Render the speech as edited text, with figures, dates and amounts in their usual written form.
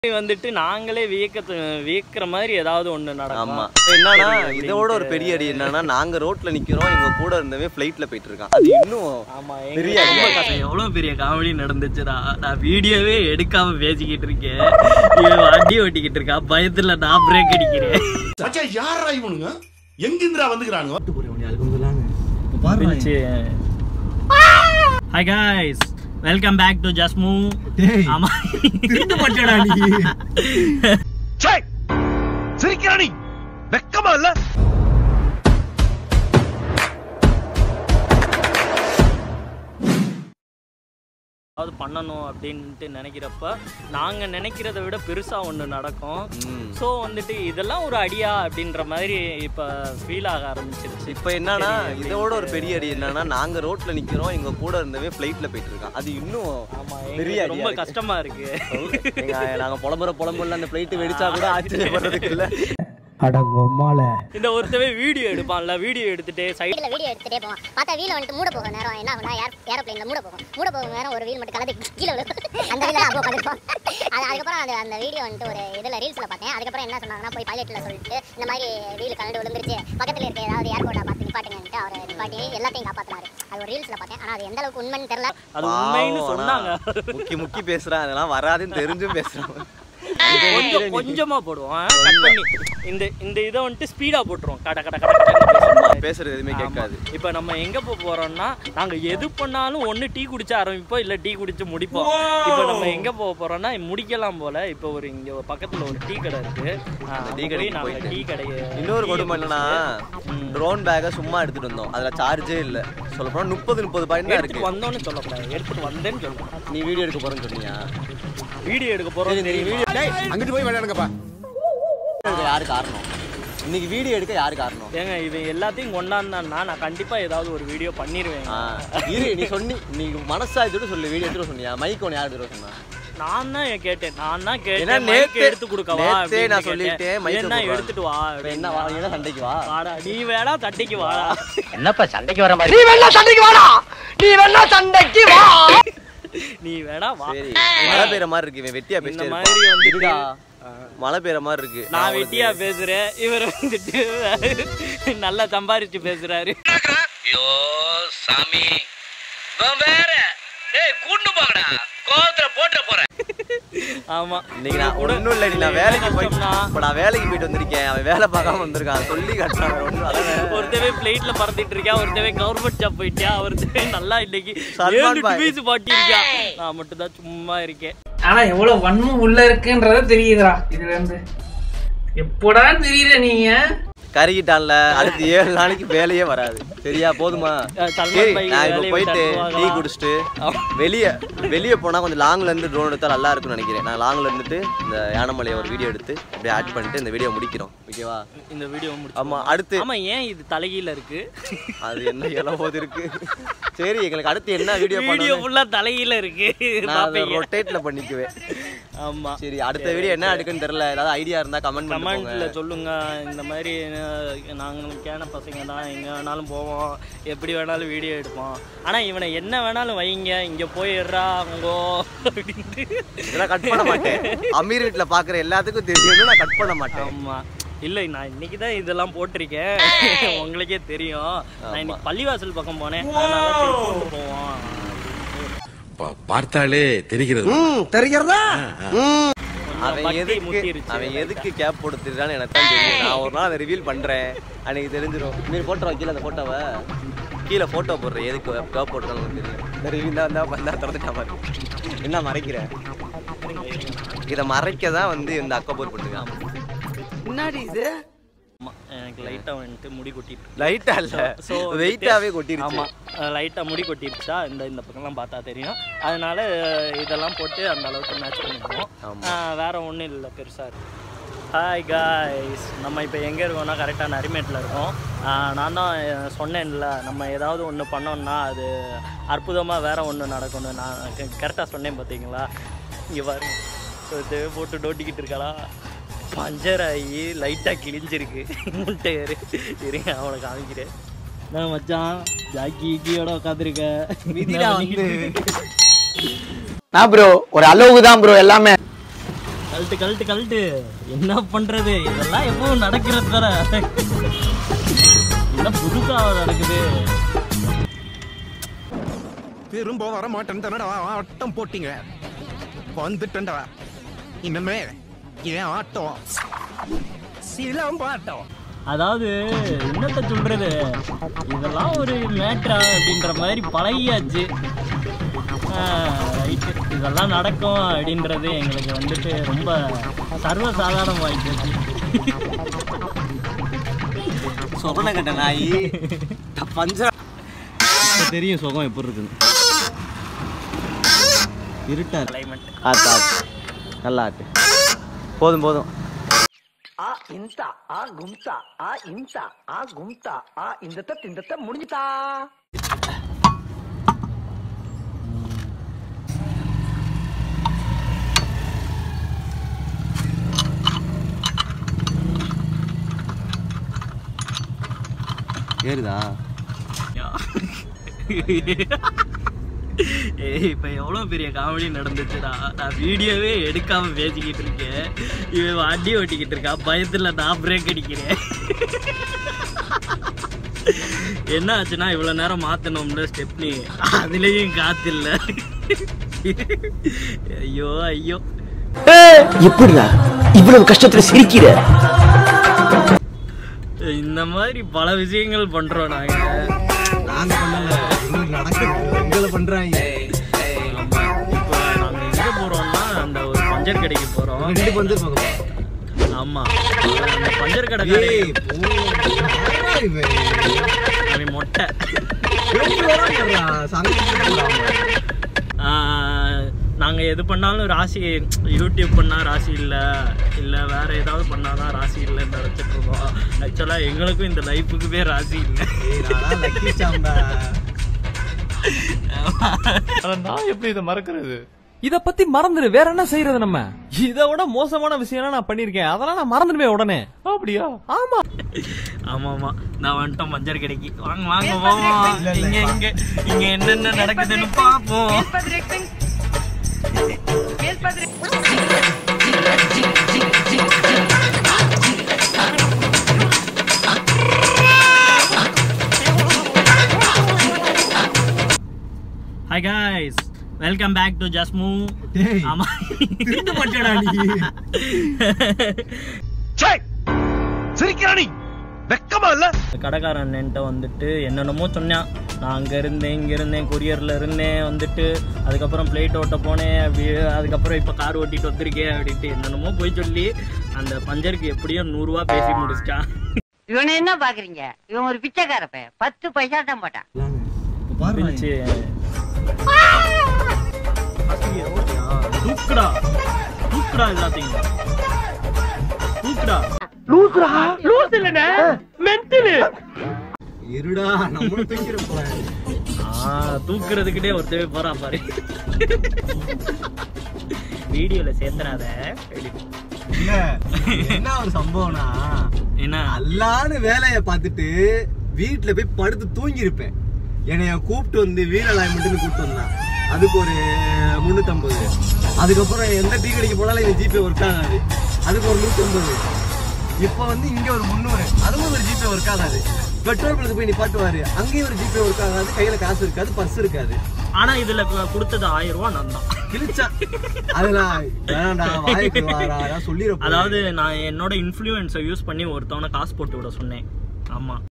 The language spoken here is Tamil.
வந்துட்டு நாங்களே வியக்கிற மாதிரி ஏதாவது ஒன்று நடக்கும். ஆமா என்னன்னா இதோட ஒரு பெரிய அடி என்னன்னா நாங்க ரோட்ல நிக்கிறோம், எங்க கூட இருந்தவே ஃப்ளைட்ல போயிட்டு இருக்கான். அது இன்னும் பெரிய அடி. எவ்வளவு பெரிய காமெடி நடந்துச்சுடா. நான் வீடியோவே எடுக்காம பேசிக்கிட்டு இருக்கேன், இவன் வண்டி ஓட்டிக்கிட்டு இருக்கா, பயத்துல நான் பிரேக் அடிக்கிறேன். யாரா இவனுங்க எங்கிந்திரா வந்துக்கிறானுங்க? Hi guys, welcome back to Just Move. ஆமா திருட்டு பட்டடா நீ. சே சிரிக்கிறா நீ, வெக்கமா இல்ல? அது பண்ணணும் அப்படின்ட்டு நினைக்கிறப்ப நாங்க நினைக்கிறத விட பெருசா ஒண்ணு நடக்கும். ஸோ வந்துட்டு இதெல்லாம் ஒரு அடியா அப்படின்ற மாதிரி இப்ப ஃபீல் ஆக ஆரம்பிச்சிருச்சு. இப்ப என்னன்னா இதோட ஒரு பெரிய அடி என்னன்னா நாங்க ரோட்ல நிக்கிறோம், எங்க கூட இருந்தவே ஃப்ளைட்ல போயிட்டு இருக்கான். அது இன்னும் பெரிய அடி. ரொம்ப கஷ்டமா இருக்கு. நாங்க புலம்புல அந்த ஃப்ளைட் வெடிச்சா கூட ஆச்சரியப்படுறதுக்கு இல்ல. இந்த ஒருத்தவே வீடியோ எடுப்பான்ல, வீடியோ எடுத்துட்டு சைடுல வீடியோ எடுத்துட்டே போவான். பார்த்தா வீல் வந்துட்டு மூட போக நேரம் என்ன ஆகும்னா ஏரோப்ளேன்ல மூட போக நேரம் ஒரு வீல் மட்டும் கலந்து கீழே விழும். அந்த வீல அப்போ உட்காந்துருப்பான். அதுக்கப்புறம் அந்த வீடியோ வந்துட்டு ஒரு இதில் ரீல்ஸில் பார்த்தேன். அதுக்கப்புறம் என்ன சொன்னாங்கன்னா, போய் பைலட்டில் சொல்லிட்டு இந்த மாதிரி வீல் கலந்து விழுந்துருச்சு, பக்கத்தில் இருக்க ஏதாவது ஏர்போர்ட்டை பார்த்து நிப்பாட்டுங்கன்ட்டு அவர் நிப்பாட்டி எல்லாத்தையும் காப்பாற்றினாரு. அது ஒரு ரீல்ஸில் பார்த்தேன். ஆனால் அது எந்த அளவுக்கு உண்மைன்னு தெரியல. அது உண்மைன்னு சொன்னாங்க. முக்கி பேசுறான், அதெல்லாம் வராதுன்னு தெரிஞ்சும் பேசுறான். கொஞ்சமா போடுவோம், கட் பண்ணி இந்த இதை வந்துட்டு ஸ்பீடா போட்டுருவோம். கட கட கட பேசுறது எதுவுமே கேட்காது. இப்போ நம்ம எங்க போறோம்னா, நாங்க எது பண்ணாலும் ஒண்ணு டீ குடிச்சு ஆரம்பிப்போம், இல்ல டீ குடிச்சு முடிப்போம். இப்போ நம்ம எங்க போறோம்னா முடிக்கலாம் போல. இப்போ இங்க பக்கத்துல ஒரு டீ கடை இருக்கு. டீ கடை டீ கடையை இன்னொரு கொடுமை என்னன்னா, ட்ரோன் பேக்கை சும்மா எடுத்துட்டு வந்தோம், அதுல சார்ஜே இல்ல. சொல்ல போனா 30 பாயிண்ட் தான் இருக்கு. வந்தோன்னு சொல்லக்கூடாது, எடுத்துட்டு வந்தேன்னு சொல்லணும். நீ வீடியோ எடுக்க போறேன்னு சொன்னியா? வீடியோ எடுக்க போறோம். அங்கிட்டு போய் விளையாடுங்கப்பா. யாரு காரணம்? இன்னைக்கு வீடியோ எடுக்க யாரு காரணம்? ஏங்க இவன் எல்லாத்தையும் கொண்டாந்தான்னா நான் கண்டிப்பா ஏதாவது ஒரு வீடியோ பண்ணிடுவேன். நீ சொன்னி, நீ மனசாட்சியோட சொல்லு, வீடியோ எடுத்துட்டு சொன்னியா? மைக் ஒன்று யார் எடுத்துட்டு சொன்னா? நான் தான் கேட்டேன். மைக் எடுத்து கொடுக்கவா? நான் சொல்லிட்டேன், என்ன எடுத்துட்டு வா. என்ன வா, நீ சண்டைக்கு வா. வாடா, நீ வேணா சண்டைக்கு வாடா. என்னப்பா சண்டைக்கு வர மாதிரி? நீ வேணா சண்டைக்கு வாடா, நீ வேணா சண்டைக்கு வா. நீ வேணா வா. சரி, மழை பெய்யற மாதிரி இருக்கு. இவன் வெட்டியா பேசுற மாதிரி வந்துடா. மழை பெய்யற மாதிரி இருக்கு. நான் வெட்டியா பேசுறேன், இவர் வந்துட்டு நல்லா சம்பாரிச்சு பேசுறாரு. ஐயோ சாமி, வேற ஏய் கூண்டு போங்கடா, கோவத்துல போட்ற போறேன். ஆமா, இன்னைக்கு நான் ஒண்ணும் இல்ல, நான் வேலைக்கு போயிட்டு வந்திருக்கேன். அவன் வேலை பார்க்காம வந்திருக்கான், சொல்லி கட்டுறான். ஒருத்தவே பிளைட்ல பறந்துட்டு இருக்கா, ஒருத்தவே கவர்மெண்ட் ஜாப் போயிட்டியா, ஒருத்தவே நல்லா இன்னைக்கு பீஸ் பாட்டிருக்கா. நான் மட்டும் தான் சும்மா இருக்கேன். ஆனா எவ்வளவு வன்மம் உள்ள இருக்குன்றத தெரியுதுடா. இதுல இருந்து எப்படா தெரியல நீங்க கறிக்கிட்டான்ல, அடுத்து 7 நாளைக்கு வேலையே வராது. சரியா, போதுமா? நான் இப்ப போயிட்டு டீ குடிச்சிட்டு வெளியே போனா கொஞ்சம் லாங்ல இருந்து ட்ரோன் எடுத்தா நல்லா இருக்கும்னு நினைக்கிறேன். நான் லாங்ல இருந்துட்டு இந்த யானைமலையை ஒரு வீடியோ எடுத்து அப்படியே ஆட் பண்ணிட்டு இந்த வீடியோ முடிக்கிறோம். ஓகேவா? இந்த வீடியோ ஆமா, அடுத்து ஆமா. ஏன் இது தலைகீழ இருக்கு? அது என்ன இலவோது இருக்கு. சரி, எங்களுக்கு அடுத்து என்ன வீடியோ ஃபுல்லா தலைகீழ இருக்கு. நான் ரொட்டேட்ல பண்ணிக்குவேன். ஆமா, சரி, அடுத்த வீடியோ என்ன எடுக்குன்னு தெரியல. ஏதாவது ஐடியா இருந்தா கமெண்ட்ல சொல்லுங்க. இந்த மாதிரி நாங்களும் கேன பசங்க தான், எங்க வேணாலும் போவோம், எப்படி வேணாலும் வீடியோ எடுப்போம். ஆனா இவனை என்ன வேணாலும் வைங்க, இங்க போயிடுறா அங்கோ அப்படின்ட்டு இதெல்லாம் கட் பண்ண மாட்டேன். அமீர் வீட்டுல பாக்குற எல்லாத்துக்கும் தெரியும், நான் கட் பண்ண மாட்டேன். ஆமா, இல்லை நான் இன்னைக்கு தான் இதெல்லாம் போட்டிருக்கேன். உங்களுக்கே தெரியும். நான் இன்னைக்கு பள்ளிவாசல் பக்கம் போனேன், அதனால போவோம். பார்த்தாலே தெரிகிறதா? அவன் எதுக்கு கேப் போட்டுருக்கான்னு எனக்கு தான் தெரியும். நான் ஒரு நாள் அதை ரிவீல் பண்றேன், அன்னைக்கு தெரிஞ்சிடும். மீறி போட்டுருவோம் கீழே, அந்த போட்டோவை கீழே போட்டோ போடுறேன். எதுக்கு கேப் போட்டுருக்கான்னு தெரியும். இந்த ரிவீல் தான் திறந்துட்டா மாதிரி. என்ன மறைக்கிறேன்? இதை மறைக்க தான் வந்து இந்த அக்கபோர் பண்ணுங்க. முன்னாடி இது எனக்கு லைட்டா வந்துட்டு முடி கொட்டிட்டு, லைட்டா இல்ல, சோ வெயிட்டாவே கொட்டிருச்சு. ஆமா, லைட்டா முடி கொட்டிருச்சா, இந்த பக்கம்லாம் பார்த்தா தெரியும். அதனால இதெல்லாம் போட்டு அந்த அளவுக்கு மேட்ச் பண்ணிடுவோம். வேற ஒன்றும் இல்லை பெருசா இருக்கு. ஹாய் காய்ஸ், நம்ம இப்போ எங்கே இருக்கோம்னா கரெக்டாக நரிமேட்டில் இருக்கோம். நான் தான் சொன்னேன்ல, நம்ம ஏதாவது ஒன்று பண்ணோம்னா அது அற்புதமாக வேற ஒன்று நடக்கணும். நான் கரெக்டாக சொன்னேன் பார்த்தீங்களா? இங்கே பாருங்க, இது போட்டு டோட்டிக்கிட்டு இருக்காளா, பஞ்சர் ஆகி லைட்டாக கிழிஞ்சிருக்கு முட்டை ஏறு. இருங்க அவனை காமிக்கிறேன். நான் மச்சான் ஜாக்கி இக்கியோட உட்காந்துருக்க. நான் ப்ரோ ஒரு அளவுக்கு தான் ப்ரோ எல்லாமே. கழட்டு என்ன பண்றது? இதெல்லாம் எப்பவும் நடக்கிறது தானே. என்ன புதுசா நடக்குது? திரும்ப வர மாட்டேன் தானடா ஆட்டம் போட்டீங்க. வந்துட்டேன்டா. இனிமே ஏன் ஆட்டம் சிலம்பாட்டம். அதாவது என்னத்த சொல்றது, இதெல்லாம் ஒரு மேட்ரா அப்படின்ற மாதிரி பழகியாச்சு. ரைட்டு, இதெல்லாம் நடக்கும் அப்படின்றது எங்களுக்கு வந்துட்டு ரொம்ப சர்வசாதாரணம் ஆயிடுச்சு. சொகனை கட்ட நாய் பஞ்சம் தெரியும் சுகம் எப்படி இருக்குன்னு. இருட்டா கிளைமேட். ஆட்டு நல்லா ஆட்டு. போதும் ஆ இன்சா ஆ கும்சா ஆ இன்சா ஆ கும்சா ஆ இந்த முடிஞ்சுதா. ஏறுதா? இப்போ எவ்வளோ பெரிய காமெடி நடந்துச்சுடா. நான் வீடியோவே எடுக்காமல் பேசிக்கிட்டு இருக்கேன், இவன் வண்டி ஓட்டிக்கிட்டு இருக்கா. பயத்தில் நான் பிரேக் அடிக்கிறேன். என்ன ஆச்சுன்னா இவ்வளோ நேரம் மாற்றணும்ல ஸ்டெப்னி, அதுலேயும் காற்று இல்லை. ஐயோ எப்படிடா இவ்வளவு கஷ்டத்துல சிரிக்கிற? இந்த மாதிரி பல விஷயங்கள் பண்ணுறோம் நாங்கள். பண்றாங்க. இப்போ நாங்கள் எங்கே போகிறோம்னா அந்த ஒரு பஞ்சர் கடைக்கு போகிறோம். ஆமாம், அந்த பஞ்சர் கடை மொட்டை. நாங்கள் எது பண்ணாலும் ராசி, யூடியூப் பண்ணால் ராசி இல்லை வேறு ஏதாவது பண்ணால் தான் ராசி இல்லைன்னு நினச்சிட்டு இருக்கோம். ஆக்சுவலாக எங்களுக்கும் இந்த லைஃபுக்குமே ராசி இல்லை. நான் எப்படி இதை மறக்கிறது? இத பத்தி மறந்துடு, வேற என்ன செய்யறது? நம்ம இதை விட மோசமான விஷயம் நான் பண்ணிருக்கேன், அதெல்லாம் நான் மறந்துடுவேன் உடனே. அப்படியா? ஆமா நான் வந்துட்டோம் பஞ்சர் கடைக்கு. வாங்க போவோம். இங்க என்னென்ன நடக்குதுன்னு பாப்போம். Hi guys, welcome back to ஜஸ்மு. ஆமா, திரும்ப மாட்டேடா நீ. சிரிக்கிறானி வெக்கமா இல்ல? கடைக்காரன் என்கிட்ட வந்துட்டு என்னென்னமோ சொன்னான். நான் அங்கே இருந்தேன், இங்கே இருந்தேன், கொரியரில் இருந்தேன், வந்துட்டு அதுக்கப்புறம் பிளேட் ஓட்ட போனேன், அப்படி அதுக்கப்புறம் இப்போ கார் ஓட்டிட்டு வந்திருக்கேன் அப்படின்ட்டு என்னென்னமோ போய் சொல்லி அந்த பஞ்சருக்கு எப்படியோ 100 ரூபா பேசி முடிச்சிட்டான். இவனை என்ன பாக்குறீங்க? இவன் ஒரு பிச்சைக்காரப்ப, 10 பைசா தான் போட்டான். தூக்குடா எல்லாத்தையும் தூக்குடா. லூஸ் இல்லனே, மென்டல். இருடா நம்மள தூக்கிற தூக்குறதுக்கிட்டே ஒருத்தவே போறா பாரு. வீடியோல சேர்த்துறாத. என்ன ஒரு சம்பவம்னா, என்ன எல்லாரு வேலையை பார்த்துட்டு வீட்டுல போய் படுத்து தூங்கி இருப்பேன். என்னைய கூப்பிட்டு வந்து வீல் அலைன்மெண்ட்னு கூப்பிட்டு வந்தான். அதுக்கு ஒரு 350. அதுக்கப்புறம் எந்த டீ கடைக்கு போனாலும் இந்த ஜிபே ஒர்க் ஆகாது, அதுக்கு ஒரு 150. இப்போ வந்து இங்க ஒரு 300, அதுவும் ஒரு ஜிபே ஒர்க் ஆகாது. பெட்ரோல் பங்க்கு போய் நிப்பாட்டுவாரு, அங்கேயும் ஒரு ஜிபே ஒர்க் ஆகாது, கையில காசு இருக்காது, பர்ஸ் இருக்காது. ஆனா இதுல கொடுத்தது 1000 ரூபா நான் தான் கிழிச்சா. அதெல்லாம் வேணாண்டா, வாய்க்கு வாரா சொல்லிடுறேன். அதாவது நான் என்னோட இன்ஃப்ளூயன்ஸை யூஸ் பண்ணி ஒருத்தவனை காசு போட்டு விட சொன்னேன். ஆமா.